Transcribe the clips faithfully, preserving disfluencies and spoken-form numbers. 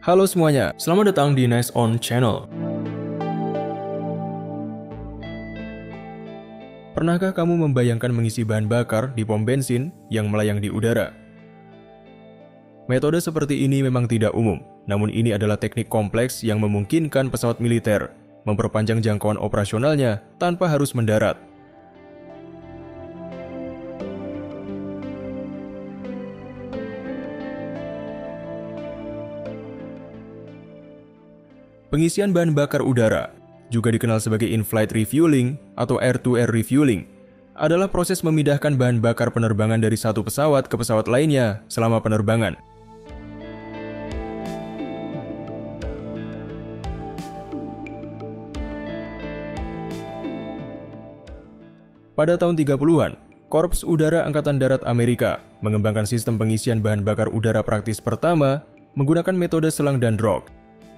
Halo semuanya, selamat datang di Nice On Channel. Pernahkah kamu membayangkan mengisi bahan bakar di pom bensin yang melayang di udara? Metode seperti ini memang tidak umum, namun ini adalah teknik kompleks yang memungkinkan pesawat militer memperpanjang jangkauan operasionalnya tanpa harus mendarat. Pengisian bahan bakar udara, juga dikenal sebagai in-flight refueling atau air-to-air refueling, adalah proses memindahkan bahan bakar penerbangan dari satu pesawat ke pesawat lainnya selama penerbangan. Pada tahun tiga puluhan, Korps Udara Angkatan Darat Amerika mengembangkan sistem pengisian bahan bakar udara praktis pertama menggunakan metode selang dan drog.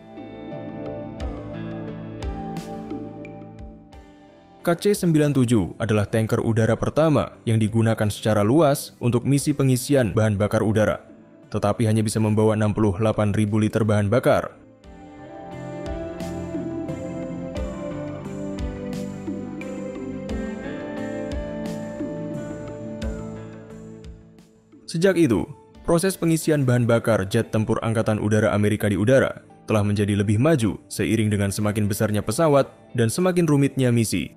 K C sembilan puluh tujuh adalah tanker udara pertama yang digunakan secara luas untuk misi pengisian bahan bakar udara, tetapi hanya bisa membawa enam puluh delapan ribu liter bahan bakar. Sejak itu, proses pengisian bahan bakar jet tempur Angkatan Udara Amerika di udara telah menjadi lebih maju seiring dengan semakin besarnya pesawat dan semakin rumitnya misi.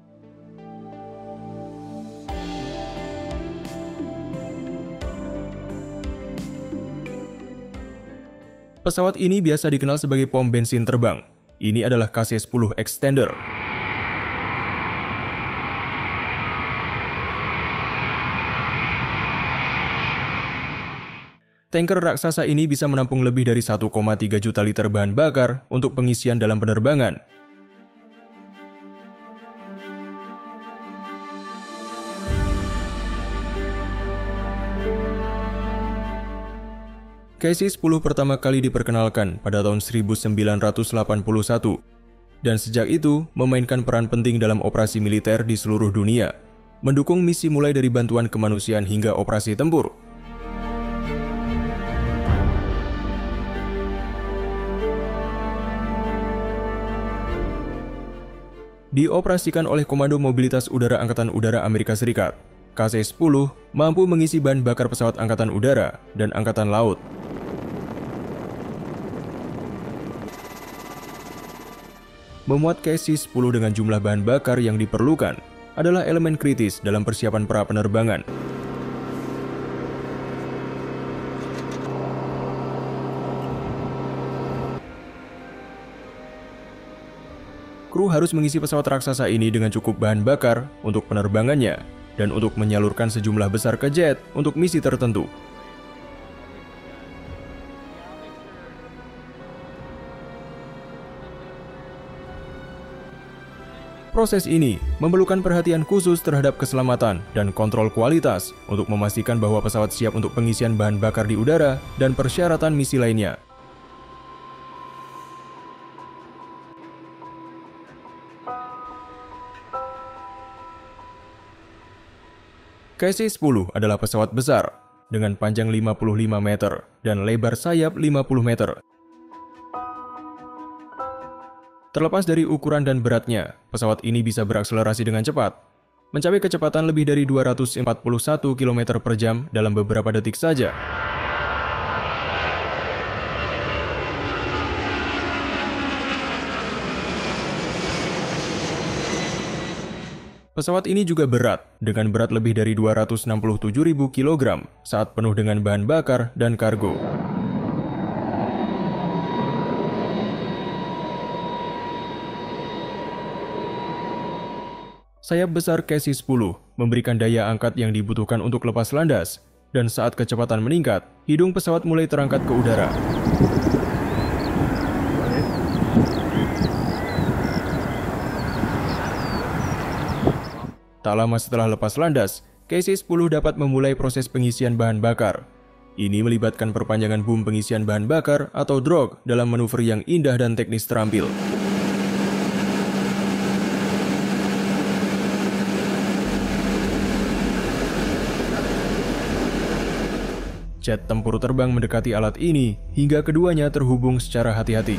Pesawat ini biasa dikenal sebagai pom bensin terbang. Ini adalah K C sepuluh Extender. Tanker raksasa ini bisa menampung lebih dari satu koma tiga juta liter bahan bakar untuk pengisian dalam penerbangan. K C sepuluh pertama kali diperkenalkan pada tahun seribu sembilan ratus delapan puluh satu, dan sejak itu memainkan peran penting dalam operasi militer di seluruh dunia, mendukung misi mulai dari bantuan kemanusiaan hingga operasi tempur. Dioperasikan oleh Komando Mobilitas Udara Angkatan Udara Amerika Serikat, K C sepuluh mampu mengisi bahan bakar pesawat Angkatan Udara dan Angkatan Laut. Memuat K C sepuluh dengan jumlah bahan bakar yang diperlukan adalah elemen kritis dalam persiapan pra penerbangan. Kru harus mengisi pesawat raksasa ini dengan cukup bahan bakar untuk penerbangannya dan untuk menyalurkan sejumlah besar ke jet untuk misi tertentu. Proses ini memerlukan perhatian khusus terhadap keselamatan dan kontrol kualitas untuk memastikan bahwa pesawat siap untuk pengisian bahan bakar di udara dan persyaratan misi lainnya. K C sepuluh adalah pesawat besar dengan panjang lima puluh lima meter dan lebar sayap lima puluh meter. Terlepas dari ukuran dan beratnya, pesawat ini bisa berakselerasi dengan cepat, mencapai kecepatan lebih dari dua ratus empat puluh satu kilometer per jam dalam beberapa detik saja. Pesawat ini juga berat, dengan berat lebih dari dua ratus enam puluh tujuh ribu kilogram saat penuh dengan bahan bakar dan kargo. Sayap besar K C sepuluh memberikan daya angkat yang dibutuhkan untuk lepas landas, dan saat kecepatan meningkat, hidung pesawat mulai terangkat ke udara. Tak lama setelah lepas landas, K C sepuluh dapat memulai proses pengisian bahan bakar. Ini melibatkan perpanjangan boom pengisian bahan bakar atau drog dalam manuver yang indah dan teknis terampil. Jet tempur terbang mendekati alat ini hingga keduanya terhubung secara hati-hati.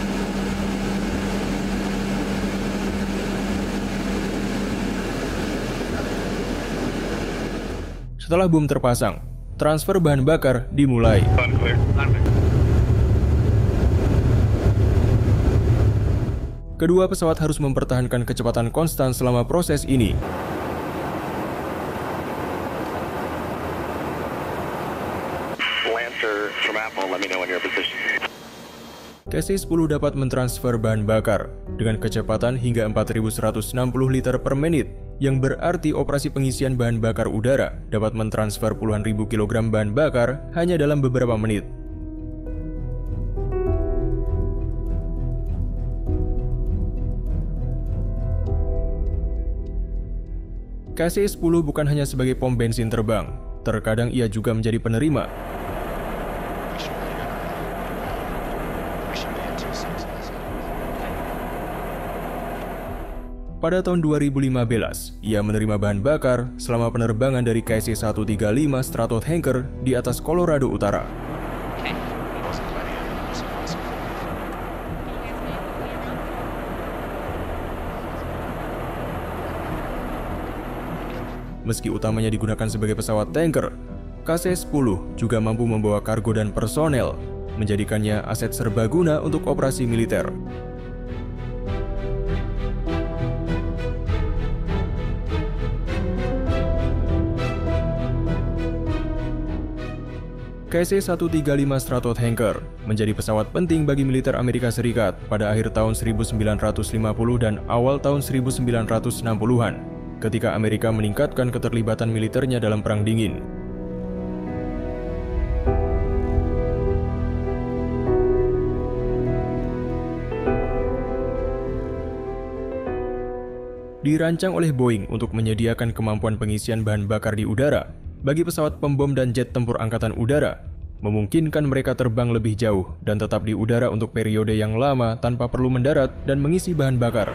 Setelah bom terpasang, transfer bahan bakar dimulai. Kedua pesawat harus mempertahankan kecepatan konstan selama proses ini. K C sepuluh dapat mentransfer bahan bakar dengan kecepatan hingga empat ribu seratus enam puluh liter per menit, yang berarti operasi pengisian bahan bakar udara dapat mentransfer puluhan ribu kilogram bahan bakar hanya dalam beberapa menit. K C sepuluh bukan hanya sebagai pom bensin terbang, terkadang ia juga menjadi penerima. Pada tahun dua ribu lima belas, ia menerima bahan bakar selama penerbangan dari K C seratus tiga puluh lima Stratotanker di atas Colorado Utara. Meski utamanya digunakan sebagai pesawat tanker, K C sepuluh juga mampu membawa kargo dan personel, menjadikannya aset serbaguna untuk operasi militer. K C seratus tiga puluh lima Stratotanker menjadi pesawat penting bagi militer Amerika Serikat pada akhir tahun seribu sembilan ratus lima puluh dan awal tahun seribu sembilan ratus enam puluhan, ketika Amerika meningkatkan keterlibatan militernya dalam Perang Dingin. Dirancang oleh Boeing untuk menyediakan kemampuan pengisian bahan bakar di udara bagi pesawat pembom dan jet tempur angkatan udara, memungkinkan mereka terbang lebih jauh dan tetap di udara untuk periode yang lama tanpa perlu mendarat dan mengisi bahan bakar.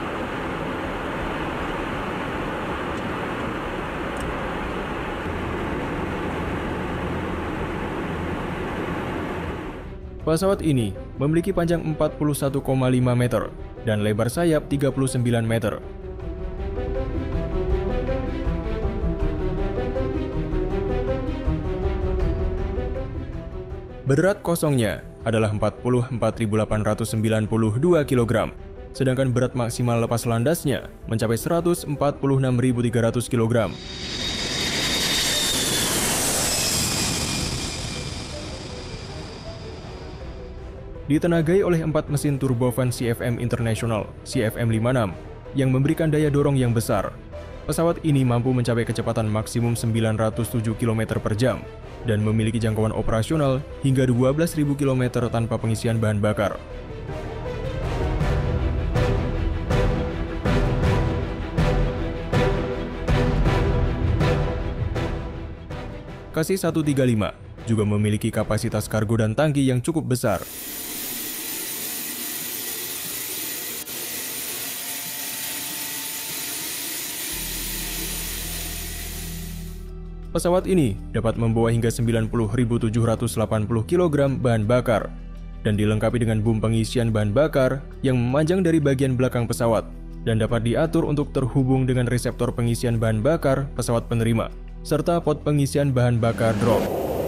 Pesawat ini memiliki panjang empat puluh satu koma lima meter dan lebar sayap tiga puluh sembilan meter. Berat kosongnya adalah empat puluh empat ribu delapan ratus sembilan puluh dua kilogram, sedangkan berat maksimal lepas landasnya mencapai seratus empat puluh enam ribu tiga ratus kilogram. Ditenagai oleh empat mesin turbofan C F M International C F M lima puluh enam yang memberikan daya dorong yang besar, pesawat ini mampu mencapai kecepatan maksimum sembilan ratus tujuh kilometer per jam dan memiliki jangkauan operasional hingga dua belas ribu kilometer tanpa pengisian bahan bakar. K C seratus tiga puluh lima juga memiliki kapasitas kargo dan tangki yang cukup besar. Pesawat ini dapat membawa hingga sembilan puluh ribu tujuh ratus delapan puluh kilogram bahan bakar dan dilengkapi dengan bum pengisian bahan bakar yang memanjang dari bagian belakang pesawat dan dapat diatur untuk terhubung dengan reseptor pengisian bahan bakar pesawat penerima serta pot pengisian bahan bakar drop.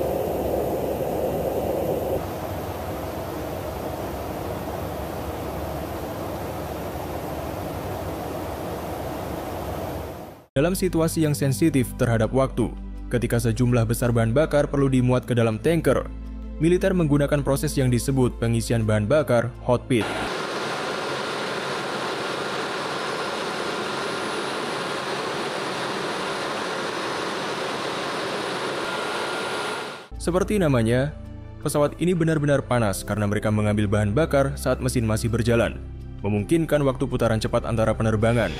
Dalam situasi yang sensitif terhadap waktu, ketika sejumlah besar bahan bakar perlu dimuat ke dalam tanker, militer menggunakan proses yang disebut pengisian bahan bakar hot pit. Seperti namanya, pesawat ini benar-benar panas karena mereka mengambil bahan bakar saat mesin masih berjalan, memungkinkan waktu putaran cepat antara penerbangan.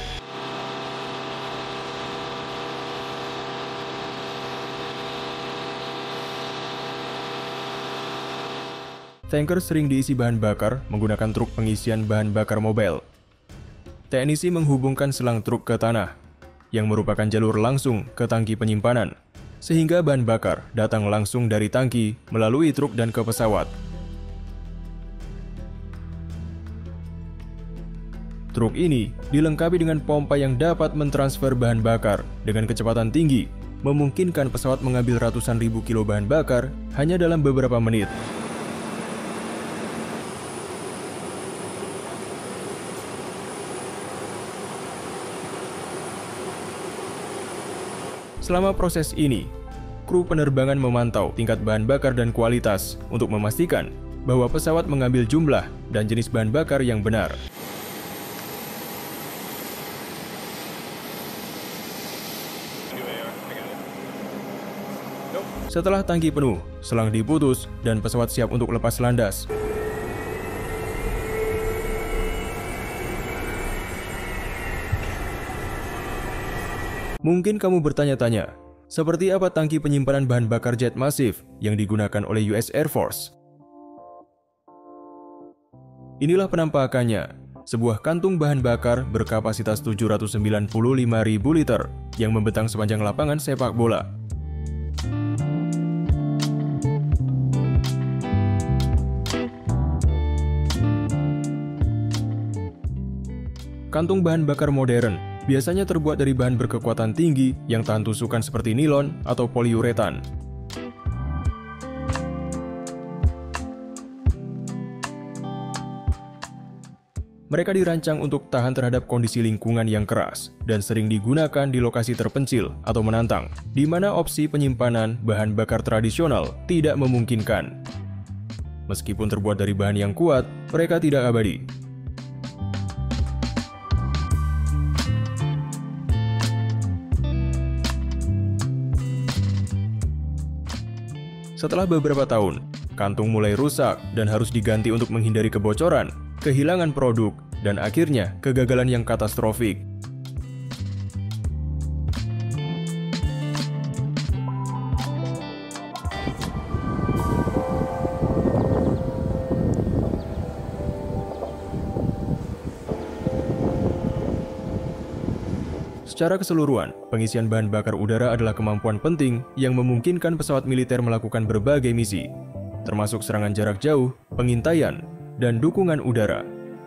Tanker sering diisi bahan bakar menggunakan truk pengisian bahan bakar mobile. Teknisi menghubungkan selang truk ke tanah, yang merupakan jalur langsung ke tangki penyimpanan, sehingga bahan bakar datang langsung dari tangki melalui truk dan ke pesawat. Truk ini dilengkapi dengan pompa yang dapat mentransfer bahan bakar dengan kecepatan tinggi, memungkinkan pesawat mengambil ratusan ribu kilo bahan bakar hanya dalam beberapa menit. Selama proses ini, kru penerbangan memantau tingkat bahan bakar dan kualitas untuk memastikan bahwa pesawat mengambil jumlah dan jenis bahan bakar yang benar. Setelah tangki penuh, selang diputus, dan pesawat siap untuk lepas landas. Mungkin kamu bertanya-tanya, seperti apa tangki penyimpanan bahan bakar jet masif yang digunakan oleh U S Air Force? Inilah penampakannya, sebuah kantung bahan bakar berkapasitas tujuh ratus sembilan puluh lima ribu liter yang membentang sepanjang lapangan sepak bola. Kantung bahan bakar modern biasanya terbuat dari bahan berkekuatan tinggi yang tahan tusukan seperti nilon atau poliuretan. Mereka dirancang untuk tahan terhadap kondisi lingkungan yang keras dan sering digunakan di lokasi terpencil atau menantang, di mana opsi penyimpanan bahan bakar tradisional tidak memungkinkan. Meskipun terbuat dari bahan yang kuat, mereka tidak abadi. Setelah beberapa tahun, kantung mulai rusak dan harus diganti untuk menghindari kebocoran, kehilangan produk, dan akhirnya kegagalan yang katastrofik. Secara keseluruhan, pengisian bahan bakar udara adalah kemampuan penting yang memungkinkan pesawat militer melakukan berbagai misi, termasuk serangan jarak jauh, pengintaian, dan dukungan udara.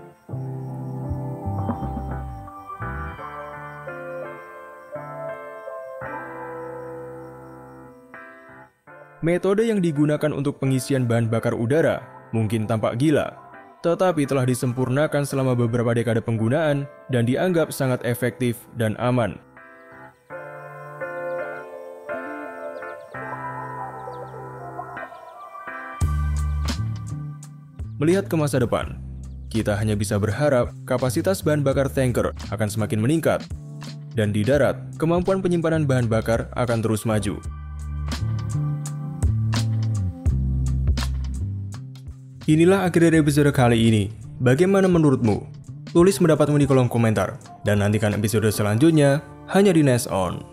Metode yang digunakan untuk pengisian bahan bakar udara mungkin tampak gila, tetapi telah disempurnakan selama beberapa dekade penggunaan dan dianggap sangat efektif dan aman. Melihat ke masa depan, kita hanya bisa berharap kapasitas bahan bakar tanker akan semakin meningkat, dan di darat, kemampuan penyimpanan bahan bakar akan terus maju. Inilah akhir dari episode kali ini. Bagaimana menurutmu? Tulis pendapatmu di kolom komentar. Dan nantikan episode selanjutnya hanya di Next On.